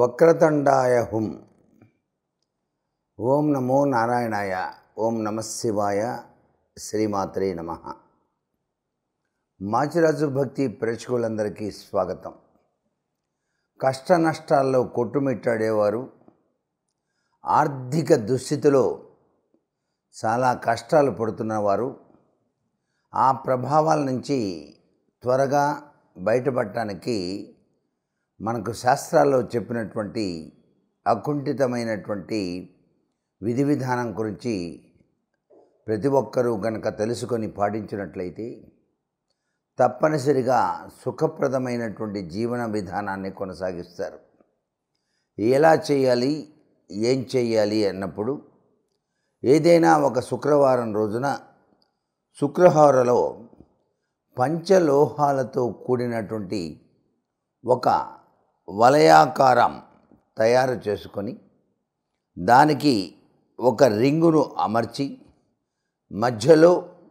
వక్రతుండాయ హుం. ఓం నమో నారాయణాయ. ఓం నమశివాయ. శ్రీమాత్రే నమః. మాచిరాజు భక్తి ప్రేక్షకులందరికీ స్వాగతం. కష్ట నష్టాల్లో కొట్టుమిట్టాడేవారు, ఆర్థిక దుస్థితిలో చాలా కష్టాలు పడుతున్నవారు, ఆ ప్రభావాల నుంచి త్వరగా బయటపడటానికి మనకు శాస్త్రాల్లో చెప్పినటువంటి అకుంఠితమైనటువంటి విధి విధానం గురించి ప్రతి ఒక్కరూ గనక తెలుసుకొని పాటించినట్లయితే తప్పనిసరిగా సుఖప్రదమైనటువంటి జీవన విధానాన్ని కొనసాగిస్తారు. ఎలా చేయాలి, ఏం చేయాలి అన్నప్పుడు ఏదైనా ఒక శుక్రవారం రోజున శుక్రహారలో పంచలోహాలతో కూడినటువంటి ఒక వలయాకారం తయారు చేసుకొని దానికి ఒక రింగును అమర్చి మధ్యలో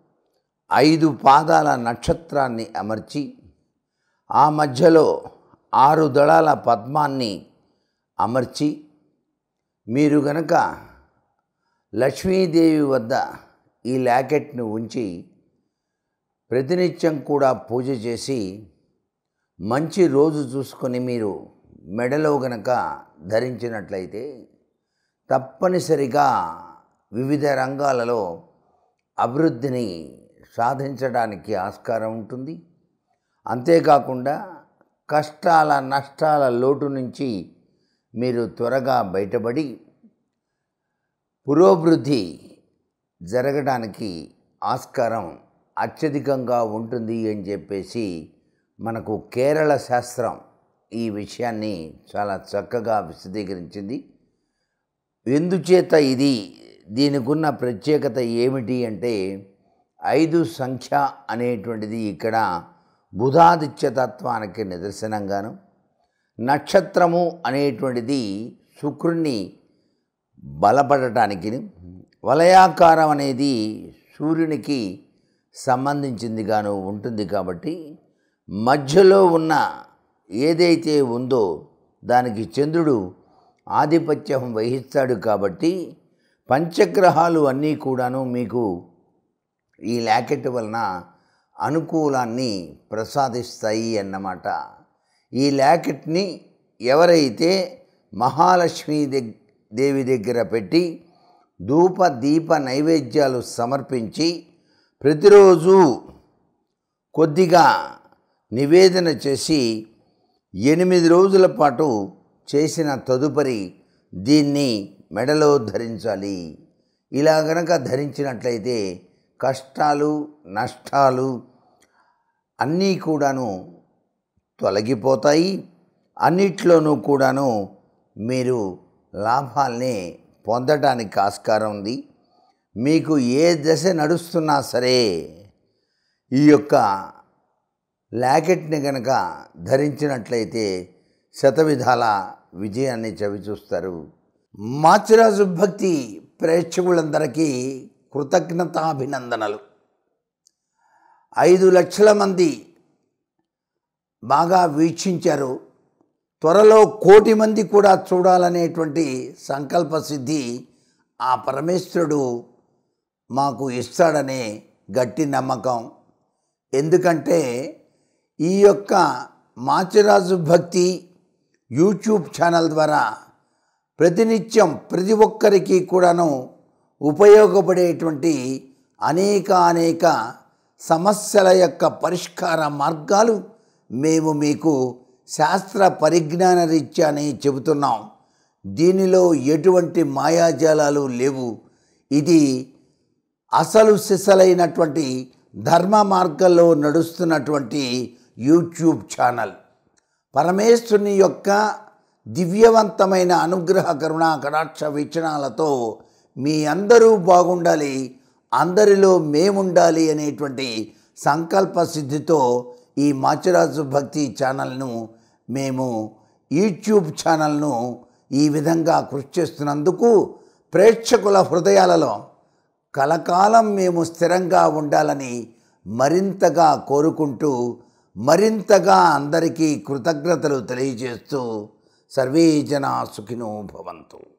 5 పాదాల నక్షత్రాన్ని అమర్చి ఆ మధ్యలో 6 దళాల పద్మాన్ని అమర్చి మీరు గనక లక్ష్మీదేవి వద్ద ఈ లాకెట్ను ఉంచి ప్రతినిత్యం కూడా పూజ చేసి మంచి రోజు చూసుకొని మీరు మెడలో గనక ధరించినట్లయితే తప్పనిసరిగా వివిధ రంగాలలో అభివృద్ధిని సాధించడానికి ఆస్కారం ఉంటుంది. అంతేకాకుండా కష్టాల నష్టాల లోటు నుంచి మీరు త్వరగా బయటపడి పురోభివృద్ధి జరగడానికి ఆస్కారం అత్యధికంగా ఉంటుంది అని చెప్పేసి మనకు కేరళ శాస్త్రం ఈ విషయాన్ని చాలా చక్కగా విశదీకరించింది. ఎందుచేత దీనికున్న ప్రత్యేకత ఏమిటి అంటే 5 సంఖ్య అనేటువంటిది ఇక్కడ బుధాదిత్యతత్వానికి నిదర్శనంగాను, నక్షత్రము అనేటువంటిది శుక్రుణ్ణి బలపడటానికి, వలయాకారం అనేది సూర్యునికి సంబంధించిందిగాను ఉంటుంది. కాబట్టి మధ్యలో ఉన్న ఏదైతే ఉందో దానికి చంద్రుడు ఆధిపత్యం వహిస్తాడు. కాబట్టి పంచగ్రహాలు అన్నీ కూడాను మీకు ఈ లాకెట్ వలన అనుకూలాన్ని ప్రసాదిస్తాయి అన్నమాట. ఈ లాకెట్ని ఎవరైతే మహాలక్ష్మీ దేవి దగ్గర పెట్టి ధూప దీప నైవేద్యాలు సమర్పించి ప్రతిరోజు కొద్దిగా నివేదన చేసి 8 రోజుల పాటు చేసిన తదుపరి దీన్ని మెడలో ధరించాలి. ఇలా గనక ధరించినట్లయితే కష్టాలు నష్టాలు అన్నీ కూడాను తొలగిపోతాయి. అన్నిట్లోనూ కూడాను మీరు లాభాల్ని పొందడానికి ఆస్కారం ఉంది. మీకు ఏ దశ నడుస్తున్నా సరే ఈ యొక్క లాకెట్ని గనక ధరించినట్లయితే శతవిధాల విజయాన్ని చవిచూస్తారు. మాచిరాజు భక్తి ప్రేక్షకులందరికీ కృతజ్ఞతాభినందనలు. 5 లక్షల మంది బాగా వీక్షించారు. త్వరలో 1 కోటి మంది కూడా చూడాలనేటువంటి సంకల్ప సిద్ధి ఆ పరమేశ్వరుడు మాకు ఇస్తాడనే గట్టి నమ్మకం. ఎందుకంటే ఈ యొక్క మాచిరాజు భక్తి యూట్యూబ్ ఛానల్ ద్వారా ప్రతినిత్యం ప్రతి ఒక్కరికి కూడాను ఉపయోగపడేటువంటి అనేక సమస్యల యొక్క పరిష్కార మార్గాలు మేము మీకు శాస్త్ర పరిజ్ఞాన రీత్యానే చెబుతున్నాం. దీనిలో ఎటువంటి మాయాజాలాలు లేవు. ఇది అసలు సిసలైనటువంటి ధర్మ మార్గంలో నడుస్తున్నటువంటి యూట్యూబ్ ఛానల్. పరమేశ్వరుని యొక్క దివ్యవంతమైన అనుగ్రహ కరుణా కటాక్ష వీక్షణాలతో మీ అందరూ బాగుండాలి, అందరిలో మేముండాలి అనేటువంటి సంకల్ప సిద్ధితో ఈ మాచిరాజు భక్తి ఛానల్ను మేము యూట్యూబ్ ఛానల్ను ఈ విధంగా కృషి చేస్తున్నందుకు ప్రేక్షకుల హృదయాలలో కలకాలం మేము స్థిరంగా ఉండాలని మరింతగా కోరుకుంటూ మరింతగా అందరికీ కృతజ్ఞతలు తెలియజేస్తూ సర్వే జనా సుఖినో భవంతు.